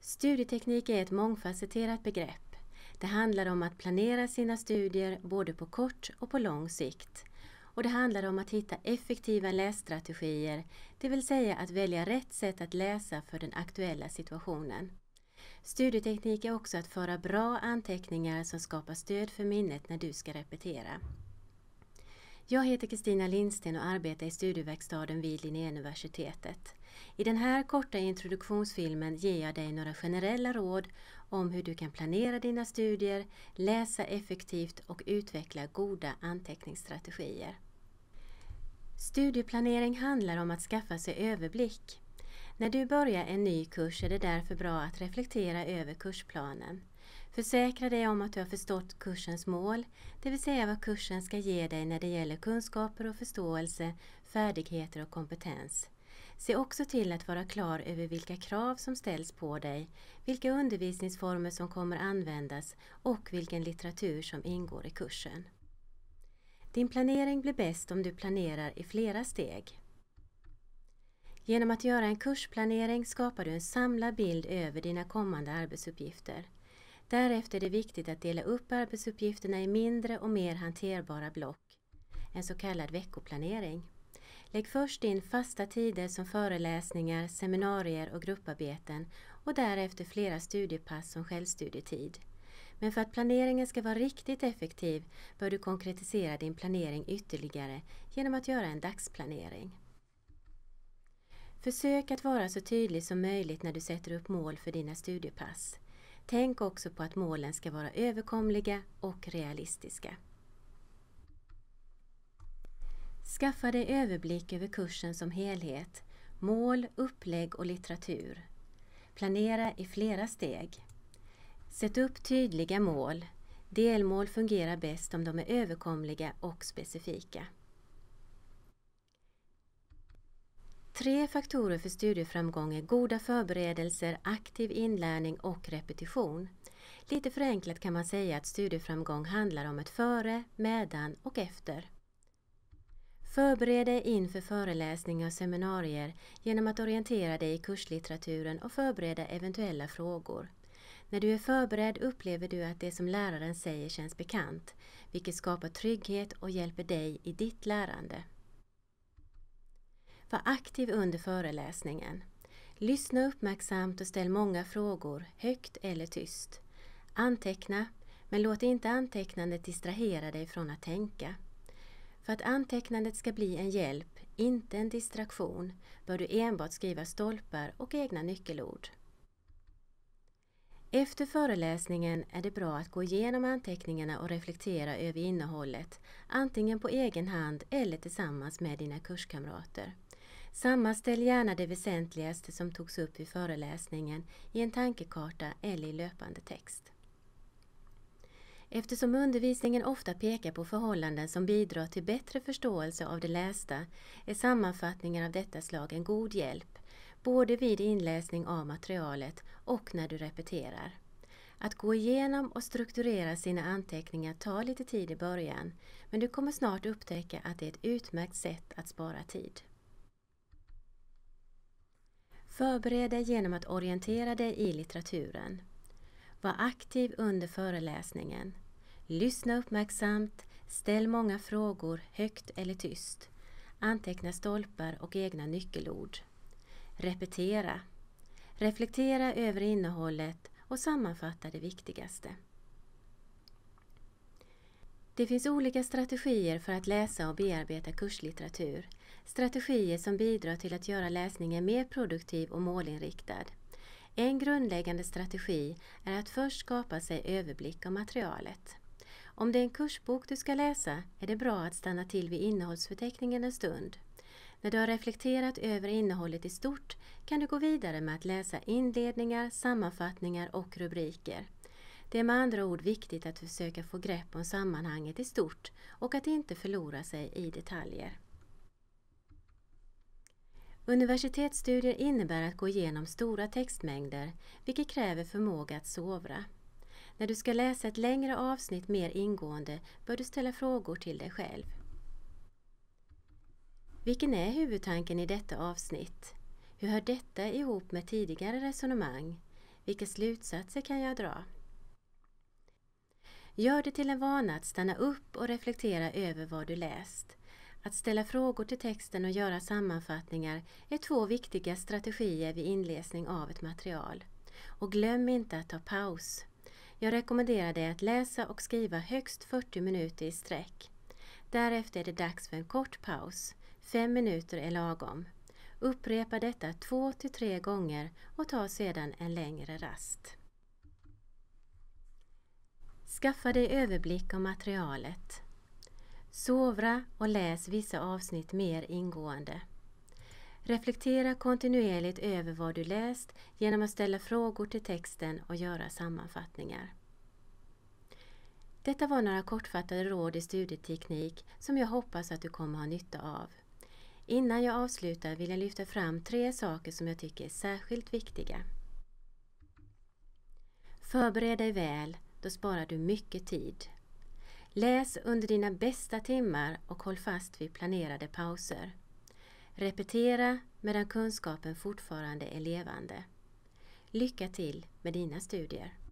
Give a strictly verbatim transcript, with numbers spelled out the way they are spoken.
Studieteknik är ett mångfacetterat begrepp. Det handlar om att planera sina studier både på kort och på lång sikt. Och det handlar om att hitta effektiva lässtrategier, det vill säga att välja rätt sätt att läsa för den aktuella situationen. Studieteknik är också att föra bra anteckningar som skapar stöd för minnet när du ska repetera. Jag heter Kristina Lindsten och arbetar i studieverkstaden vid Linnéuniversitetet. I den här korta introduktionsfilmen ger jag dig några generella råd om hur du kan planera dina studier, läsa effektivt och utveckla goda anteckningsstrategier. Studieplanering handlar om att skaffa sig överblick. När du börjar en ny kurs är det därför bra att reflektera över kursplanen. Försäkra dig om att du har förstått kursens mål, det vill säga vad kursen ska ge dig när det gäller kunskaper och förståelse, färdigheter och kompetens. Se också till att vara klar över vilka krav som ställs på dig, vilka undervisningsformer som kommer användas och vilken litteratur som ingår i kursen. Din planering blir bäst om du planerar i flera steg. Genom att göra en kursplanering skapar du en samlad bild över dina kommande arbetsuppgifter. Därefter är det viktigt att dela upp arbetsuppgifterna i mindre och mer hanterbara block, en så kallad veckoplanering. Lägg först in fasta tider som föreläsningar, seminarier och grupparbeten och därefter flera studiepass som självstudietid. Men för att planeringen ska vara riktigt effektiv bör du konkretisera din planering ytterligare genom att göra en dagsplanering. Försök att vara så tydlig som möjligt när du sätter upp mål för dina studiepass. Tänk också på att målen ska vara överkomliga och realistiska. Skaffa dig överblick över kursen som helhet, mål, upplägg och litteratur. Planera i flera steg. Sätt upp tydliga mål. Delmål fungerar bäst om de är överkomliga och specifika. Tre faktorer för studieframgång är goda förberedelser, aktiv inlärning och repetition. Lite förenklat kan man säga att studieframgång handlar om ett före, medan och efter. Förbered dig inför föreläsningar och seminarier genom att orientera dig i kurslitteraturen och förbereda eventuella frågor. När du är förberedd upplever du att det som läraren säger känns bekant, vilket skapar trygghet och hjälper dig i ditt lärande. Var aktiv under föreläsningen. Lyssna uppmärksamt och ställ många frågor, högt eller tyst. Anteckna, men låt inte antecknandet distrahera dig från att tänka. För att antecknandet ska bli en hjälp, inte en distraktion, bör du enbart skriva stolpar och egna nyckelord. Efter föreläsningen är det bra att gå igenom anteckningarna och reflektera över innehållet, antingen på egen hand eller tillsammans med dina kurskamrater. Sammanställ gärna det väsentligaste som togs upp i föreläsningen i en tankekarta eller i löpande text. Eftersom undervisningen ofta pekar på förhållanden som bidrar till bättre förståelse av det lästa är sammanfattningar av detta slag en god hjälp, både vid inläsning av materialet och när du repeterar. Att gå igenom och strukturera sina anteckningar tar lite tid i början, men du kommer snart upptäcka att det är ett utmärkt sätt att spara tid. Förbered dig genom att orientera dig i litteraturen. Var aktiv under föreläsningen. Lyssna uppmärksamt, ställ många frågor högt eller tyst. Anteckna stolpar och egna nyckelord. Repetera. Reflektera över innehållet och sammanfatta det viktigaste. Det finns olika strategier för att läsa och bearbeta kurslitteratur. Strategier som bidrar till att göra läsningen mer produktiv och målinriktad. En grundläggande strategi är att först skapa sig överblick av materialet. Om det är en kursbok du ska läsa är det bra att stanna till vid innehållsförteckningen en stund. När du har reflekterat över innehållet i stort kan du gå vidare med att läsa inledningar, sammanfattningar och rubriker. Det är med andra ord viktigt att försöka få grepp om sammanhanget i stort och att inte förlora sig i detaljer. Universitetsstudier innebär att gå igenom stora textmängder, vilket kräver förmåga att sovra. När du ska läsa ett längre avsnitt mer ingående bör du ställa frågor till dig själv. Vilken är huvudtanken i detta avsnitt? Hur hör detta ihop med tidigare resonemang? Vilka slutsatser kan jag dra? Gör det till en vana att stanna upp och reflektera över vad du läst. Att ställa frågor till texten och göra sammanfattningar är två viktiga strategier vid inläsning av ett material. Och glöm inte att ta paus. Jag rekommenderar dig att läsa och skriva högst fyrtio minuter i sträck. Därefter är det dags för en kort paus. Fem minuter är lagom. Upprepa detta två till tre gånger och ta sedan en längre rast. Skaffa dig överblick om materialet. Sovra och läs vissa avsnitt mer ingående. Reflektera kontinuerligt över vad du läst genom att ställa frågor till texten och göra sammanfattningar. Detta var några kortfattade råd i studieteknik som jag hoppas att du kommer ha nytta av. Innan jag avslutar vill jag lyfta fram tre saker som jag tycker är särskilt viktiga. Förbered dig väl, då sparar du mycket tid. Läs under dina bästa timmar och håll fast vid planerade pauser. Repetera medan kunskapen fortfarande är levande. Lycka till med dina studier!